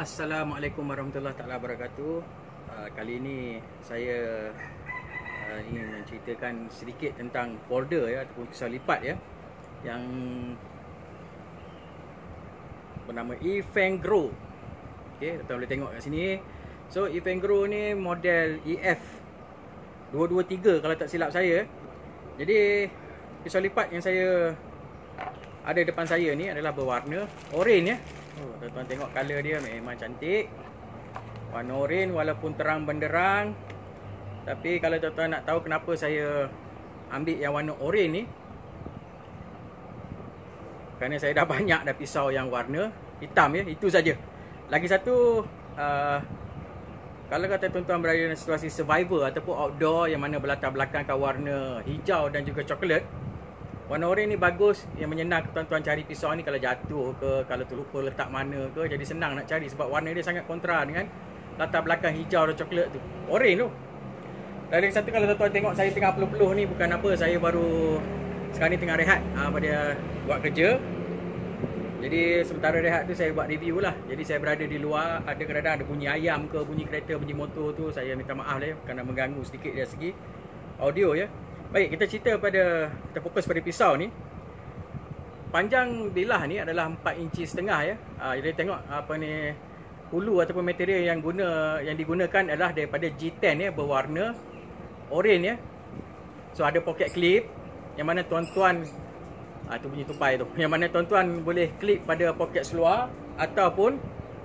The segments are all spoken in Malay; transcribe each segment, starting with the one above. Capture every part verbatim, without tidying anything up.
Assalamualaikum warahmatullahi taala wabarakatuh. Uh, kali ini saya uh, ingin menceritakan sedikit tentang folder ya ataupun pisau lipat ya yang bernama Evengro. Okey, tuan boleh tengok kat sini. So Evengro ni model E F dua dua tiga kalau tak silap saya. Jadi pisau lipat yang saya ada depan saya ni adalah berwarna oranye ya. Oh, tuan-tuan tengok color dia memang cantik. Warna oranye walaupun terang benderang. Tapi kalau tuan-tuan nak tahu kenapa saya ambil yang warna oranye ni, kerana saya dah banyak dah pisau yang warna hitam ya, itu saja. Lagi satu, uh, kalau kata tuan-tuan berada dalam situasi survivor ataupun outdoor yang mana berlatar belakangkan warna hijau dan juga coklat, warna oranye ni bagus, yang menyenang tuan-tuan cari pisau ni kalau jatuh ke, kalau terlupa letak mana ke, jadi senang nak cari sebab warna dia sangat kontra dengan latar belakang hijau dan coklat tu. Oranye tu. Dan lagi satu, kalau tuan-tuan tengok saya tengah peluh-peluh ni, bukan apa, saya baru sekarang ni tengah rehat ha, pada buat kerja. Jadi sementara rehat tu saya buat review lah. Jadi saya berada di luar, ada kadang-kadang ada bunyi ayam ke, bunyi kereta, bunyi motor tu, saya minta maaf lah ya, kerana mengganggu sedikit dari segi audio ya. Baik, kita cerita pada, kita fokus pada pisau ni. Panjang bilah ni adalah empat inci setengah ya. Ha, jadi tengok apa ni, hulu ataupun material yang guna yang digunakan adalah daripada G ten ya, berwarna oranye ya. So ada pocket clip yang mana tuan-tuan, ha, tu bunyi tupai tu, yang mana tuan-tuan boleh clip pada poket seluar ataupun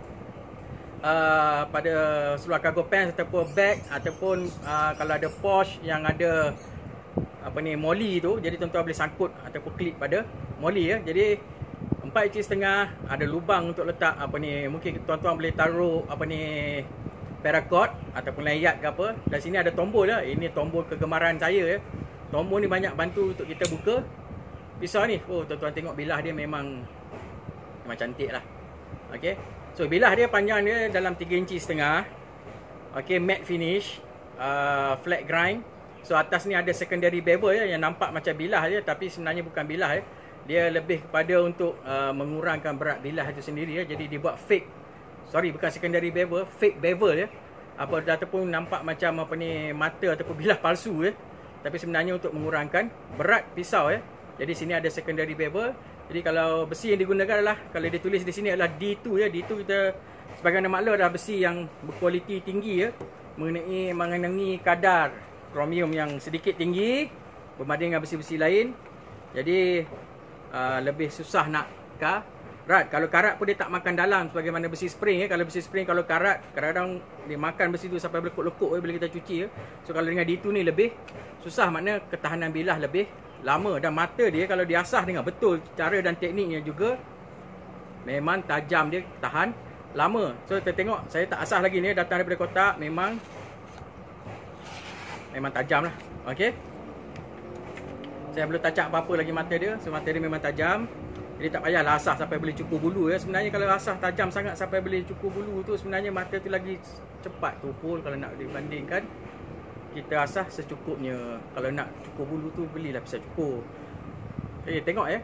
uh, pada seluar cargo pants ataupun bag, ataupun uh, kalau ada pouch yang ada apa ni, molly tu, jadi tuan-tuan boleh sangkut ataupun klip pada molly ya. Jadi empat inci setengah, ada lubang untuk letak apa ni, mungkin tuan-tuan boleh taruh apa ni, paracord ataupun layar ke apa. Dan sini ada tombol ya. Ini tombol kegemaran saya ya. Tombol ni banyak bantu untuk kita buka pisau ni. Oh, tuan-tuan tengok bilah dia memang memang cantik lah. Okey. So bilah dia panjang dia dalam tiga inci setengah. Okey, matte finish, uh, flat grind. So atas ni ada secondary bevel ya, yang nampak macam bilah je, tapi sebenarnya bukan bilah ya. Dia lebih kepada untuk uh, mengurangkan berat bilah itu sendiri ya. Jadi dibuat fake, sorry bukan secondary bevel, fake bevel ya. Apa ataupun nampak macam apa ni, mata ataupun bilah palsu ya. Tapi sebenarnya untuk mengurangkan berat pisau ya. Jadi sini ada secondary bevel. Jadi kalau besi yang digunakan adalah, kalau dia tulis di sini adalah D two ya. D two kita sebagai nama maklum adalah besi yang berkualiti tinggi ya. Mengenai mengenai kadar kromium yang sedikit tinggi berbanding dengan besi-besi lain. Jadi uh, lebih susah nak karat. Kalau karat pun dia tak makan dalam sebagaimana besi spring ya. Kalau besi spring, kalau karat, kadang-kadang dia makan besi tu sampai berlekuk-lekuk ya, bila kita cuci ya. So kalau dengan D two ni lebih susah, makna ketahanan bilah lebih lama. Dan mata dia kalau diasah dengan betul, cara dan tekniknya juga memang tajam, dia tahan lama. So kita tengok, saya tak asah lagi ni, datang daripada kotak, memang memang tajam lah. Okey, saya belum touch up apa-apa lagi mata dia. So mata dia memang tajam. Jadi tak payahlah asah sampai boleh cukur bulu ya. Sebenarnya kalau asah tajam sangat sampai boleh cukur bulu tu, sebenarnya mata tu lagi cepat tumpul kalau nak dibandingkan kita asah secukupnya. Kalau nak cukur bulu tu, belilah pisau cukur. Okey, tengok ya.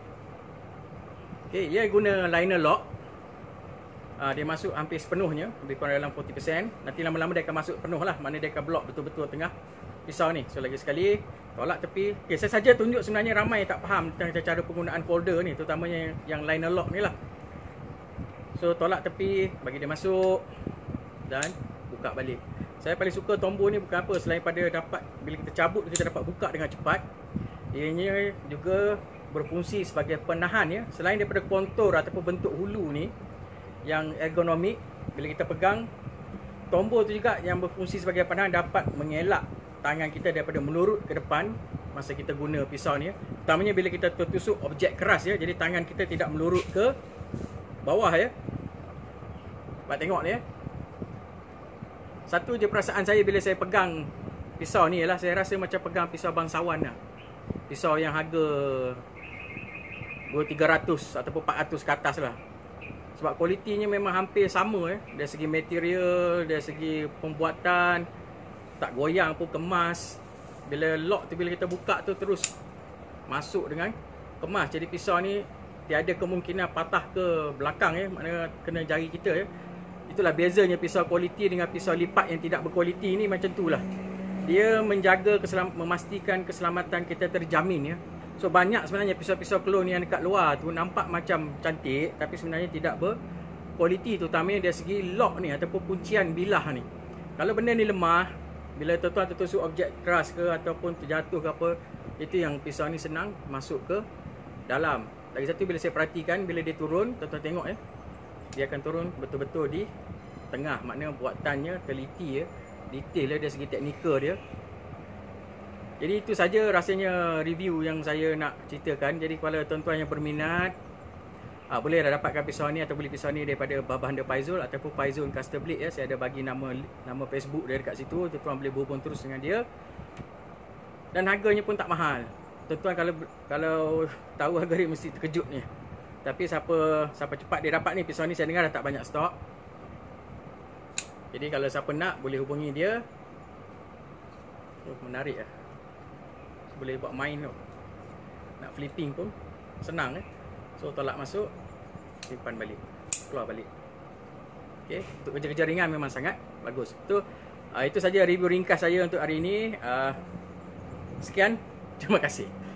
Okey, dia guna liner lock. Uh, dia masuk hampir sepenuhnya, lebih kurang dalam empat puluh peratus. Nanti lama-lama dia akan masuk penuh lah, mana dia akan block betul-betul tengah pisau ni. So lagi sekali, tolak tepi. Okay, saya saja tunjuk, sebenarnya ramai tak faham tentang cara penggunaan folder ni, terutamanya yang liner lock ni lah. So tolak tepi, bagi dia masuk dan buka balik. Saya paling suka tombol ni bukan apa, selain pada dapat, bila kita cabut kita dapat buka dengan cepat, ianya juga berfungsi sebagai penahan ya. Selain daripada kontur ataupun bentuk hulu ni yang ergonomik, bila kita pegang, tombol tu juga yang berfungsi sebagai penahan, dapat mengelak tangan kita daripada melurut ke depan masa kita guna pisau ni ya. Utamanya bila kita tertusuk objek keras ya, jadi tangan kita tidak melurut ke bawah ya. Buat tengok ni ya. Satu je perasaan saya bila saya pegang pisau ni ialah, saya rasa macam pegang pisau bangsawan lah. Pisau yang harga dua tiga ratus ataupun empat ratus ke atas lah. Sebab kualitinya memang hampir sama eh. Dari segi material, dari segi pembuatan, tak goyang pun, kemas. Bila lock tu, bila kita buka tu terus masuk dengan kemas. Jadi pisau ni tiada kemungkinan patah ke belakang ya, maknanya kena jari kita ya. Itulah bezanya pisau kualiti dengan pisau lipat yang tidak berkualiti ni macam tu lah. Dia menjaga keselam memastikan keselamatan kita terjamin ya. So banyak sebenarnya pisau-pisau clone yang dekat luar tu nampak macam cantik tapi sebenarnya tidak berkualiti, terutamanya dari segi lock ni ataupun kuncian bilah ni. Kalau benda ni lemah, bila tuan-tuan tertusuk objek keras ke ataupun terjatuh ke apa, itu yang pisau ni senang masuk ke dalam. Lagi satu, bila saya perhatikan, bila dia turun, tuan-tuan tengok ya, dia akan turun betul-betul di tengah. Maknanya buatannya teliti ya, detail ya dari segi teknikal dia. Jadi itu saja rasanya review yang saya nak ceritakan. Jadi kalau tuan-tuan yang berminat, ha, boleh dah dapatkan pisau ni atau beli pisau ni daripada Babah Handa Faizul ataupun Faizul Custom Blade ya. Saya ada bagi nama nama Facebook dia dekat situ. Tuan-tuan boleh berhubung terus dengan dia. Dan harganya pun tak mahal. Tuan-tuan kalau kalau tahu harga dia mesti terkejut ni. Tapi siapa siapa cepat dia dapat ni, pisau ni saya dengar dah tak banyak stok. Jadi kalau siapa nak boleh hubungi dia. Oh, menarik lah. Boleh buat main tu. Nak flipping pun senang eh. So tolak masuk, simpan balik, keluar balik. Okey, untuk kerja-kerja ringan memang sangat bagus. Tu uh, itu saja review ringkas saya untuk hari ini. Uh, sekian, terima kasih.